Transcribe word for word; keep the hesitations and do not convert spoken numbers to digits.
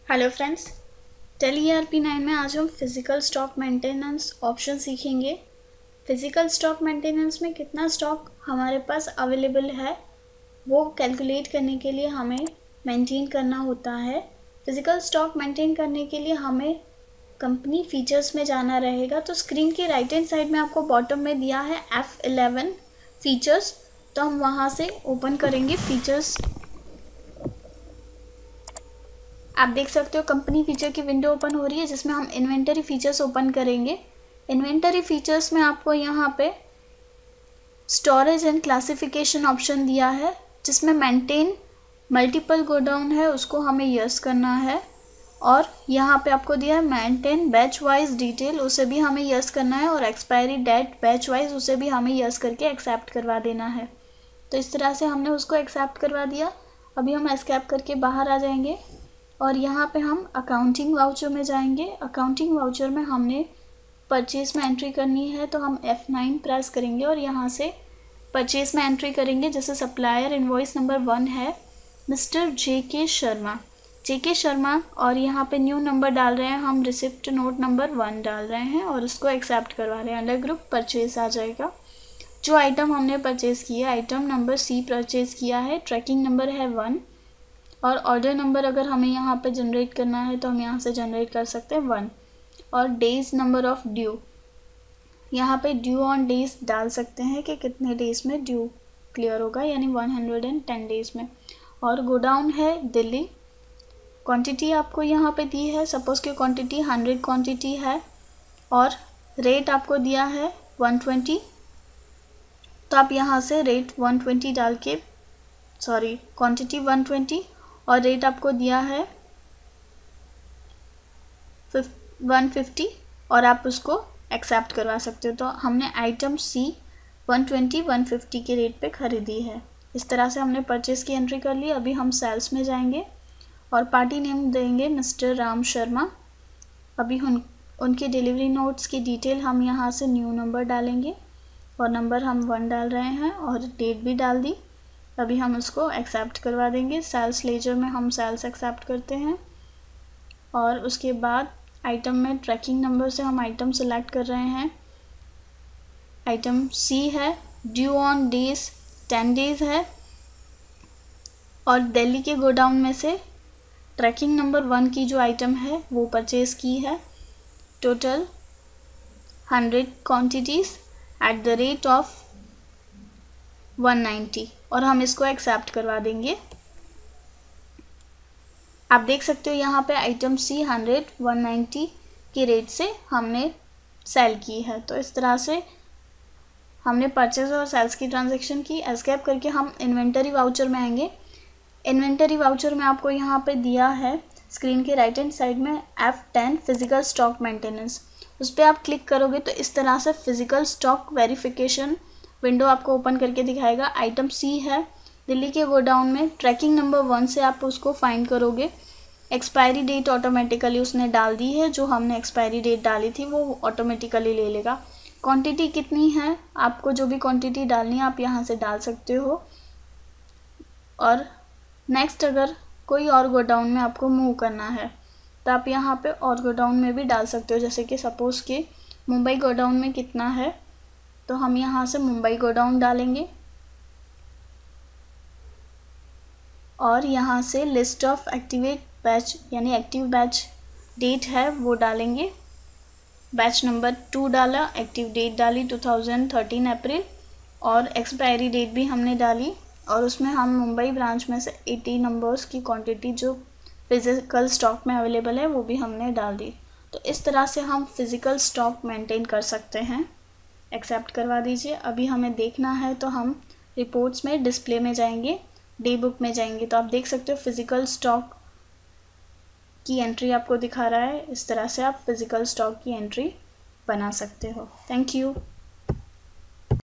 Hello friends, Tally E R P nine में आज हम फिज़िकल स्टॉक मेंटेनेंस ऑप्शन सीखेंगे। फिज़िकल स्टॉक मेंटेनेंस में कितना स्टॉक हमारे पास अवेलेबल है वो कैलकुलेट करने के लिए हमें मेंटेन करना होता है। फिज़िकल स्टॉक मेंटेन करने के लिए हमें कंपनी फीचर्स में जाना रहेगा। तो स्क्रीन की राइट हैंड साइड में आपको बॉटम में दिया है एफ इलेवन फीचर्स, तो हम वहाँ से ओपन करेंगे फीचर्स। आप देख सकते हो कंपनी फीचर की विंडो ओपन हो रही है जिसमें हम इन्वेंटरी फीचर्स ओपन करेंगे। इन्वेंटरी फीचर्स में आपको यहाँ पे स्टोरेज एंड क्लासिफिकेशन ऑप्शन दिया है जिसमें मेंटेन मल्टीपल गोडाउन है, उसको हमें यस करना है। और यहाँ पे आपको दिया है मेंटेन बैच वाइज डिटेल, उसे भी हमें यस करना है। और एक्सपायरी डेट बैच वाइज उसे भी हमें यस करके एक्सेप्ट करवा देना है। तो इस तरह से हमने उसको एक्सेप्ट करवा दिया। अभी हम एस्केप करके बाहर आ जाएंगे और यहाँ पे हम अकाउंटिंग वाउचर में जाएंगे। अकाउंटिंग वाउचर में हमने परचेज में एंट्री करनी है, तो हम एफ नाइन प्रेस करेंगे और यहाँ से परचेज में एंट्री करेंगे। जैसे सप्लायर इनवॉइस नंबर वन है मिस्टर जे के शर्मा जे के शर्मा और यहाँ पे न्यू नंबर डाल रहे हैं हम, रिसिप्ट नोट नंबर वन डाल रहे हैं और उसको एक्सेप्ट करवा रहे हैं। अंडर ग्रुप परचेज आ जाएगा। जो आइटम हमने परचेज किया, आइटम नंबर सी परचेज किया है, ट्रैकिंग नंबर है वन और ऑर्डर नंबर अगर हमें यहाँ पे जनरेट करना है तो हम यहाँ से जनरेट कर सकते हैं वन। और डेज नंबर ऑफ ड्यू, यहाँ पे ड्यू ऑन डेज डाल सकते हैं कि कितने डेज में ड्यू क्लियर होगा, यानी one hundred and ten days में। और गोडाउन है दिल्ली। क्वांटिटी आपको यहाँ पे दी है, सपोज की क्वांटिटी हंड्रेड क्वांटिटी है और रेट आपको दिया है वन ट्वेंटी, तो आप यहाँ से रेट वन ट्वेंटी डाल के, सॉरी क्वांटिटी वन ट्वेंटी और रेट आपको दिया है वन फिफ्टी और आप उसको एक्सेप्ट करवा सकते हो। तो हमने item C one twenty one fifty के रेट पे ख़रीदी है। इस तरह से हमने परचेस की एंट्री कर ली। अभी हम सेल्स में जाएंगे और पार्टी नेम देंगे मिस्टर राम शर्मा। अभी उन उनकी डिलीवरी नोट्स की डिटेल हम यहाँ से न्यू नंबर डालेंगे और नंबर हम वन डाल रहे हैं और डेट भी डाल दी। अभी हम उसको एक्सेप्ट करवा देंगे। सेल्स लेजर में हम सेल्स एक्सेप्ट करते हैं और उसके बाद आइटम में ट्रैकिंग नंबर से हम आइटम सेलेक्ट कर रहे हैं। आइटम सी है, due on days ten days है और दिल्ली के गोडाउन में से ट्रैकिंग नंबर वन की जो आइटम है वो परचेज की है। Total hundred quantities at the rate of one ninety और हम इसको एक्सेप्ट करवा देंगे। आप देख सकते हो यहाँ पे item C hundred one ninety के रेट से हमने सेल की है। तो इस तरह से हमने परचेज और सेल्स की ट्रांजैक्शन की। एस्केप करके हम इन्वेंटरी वाउचर में आएंगे। इन्वेंटरी वाउचर में आपको यहाँ पे दिया है स्क्रीन के राइट हैंड साइड में F ten physical stock maintenance, उस पर आप क्लिक करोगे तो इस तरह से फिजिकल स्टॉक वेरिफिकेशन विंडो आपको ओपन करके दिखाएगा। आइटम सी है दिल्ली के गोडाउन में, ट्रैकिंग नंबर वन से आप उसको फाइंड करोगे। एक्सपायरी डेट ऑटोमेटिकली उसने डाल दी है, जो हमने एक्सपायरी डेट डाली थी वो ऑटोमेटिकली ले लेगा। क्वांटिटी कितनी है, आपको जो भी क्वांटिटी डालनी है आप यहाँ से डाल सकते हो। और नेक्स्ट अगर कोई और गोडाउन में आपको मूव करना है तो आप यहाँ पे और गोडाउन में भी डाल सकते हो। जैसे कि सपोज़ कि मुंबई गोडाउन में कितना है तो हम यहाँ से मुंबई गोडाउन डालेंगे और यहाँ से लिस्ट ऑफ एक्टिवेट बैच यानी एक्टिव बैच डेट है वो डालेंगे। बैच नंबर टू डाला, एक्टिव डेट डाली टू थाउजेंड थर्टीन अप्रैल और एक्सपायरी डेट भी हमने डाली और उसमें हम मुंबई ब्रांच में से अस्सी नंबर्स की क्वांटिटी जो फिज़िकल स्टॉक में अवेलेबल है वो भी हमने डाल दी। तो इस तरह से हम फिज़िकल स्टॉक मेंटेन कर सकते हैं। एक्सेप्ट करवा दीजिए। अभी हमें देखना है तो हम रिपोर्ट्स में डिस्प्ले में जाएंगे, डे बुक में जाएंगे तो आप देख सकते हो फिज़िकल स्टॉक की एंट्री आपको दिखा रहा है। इस तरह से आप फिज़िकल स्टॉक की एंट्री बना सकते हो। Thank you.